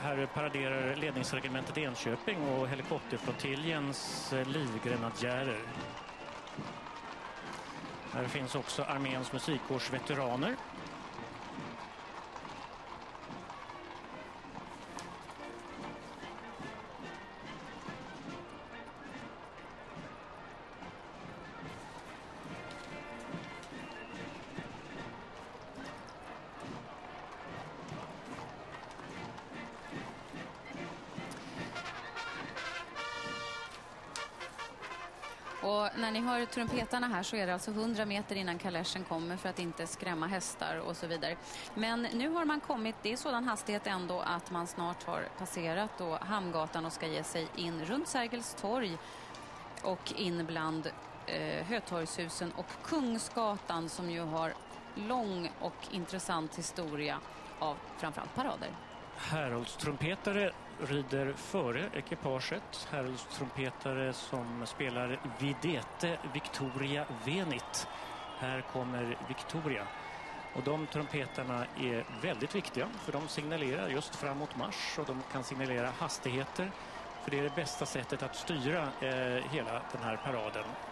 Här paraderar ledningsregementet Enköping och helikopterflottiljens livgrenadjärer. Här finns också arméns musikkårs veteraner. Och när ni hör trumpetarna här så är det alltså 100 meter innan kaleschen kommer för att inte skrämma hästar och så vidare. Men nu har man kommit, det är sådan hastighet ändå att man snart har passerat då Hamngatan och ska ge sig in runt Sergels torg och in bland Hötorgshusen och Kungsgatan som ju har lång och intressant historia av framförallt parader. Häraldstrumpetare rider före ekipaget. Häraldstrumpetare som spelar Videte Victoria Venit. Här kommer Victoria. Och de trumpetarna är väldigt viktiga för de signalerar just framåt marsch och de kan signalera hastigheter. För det är det bästa sättet att styra hela den här paraden.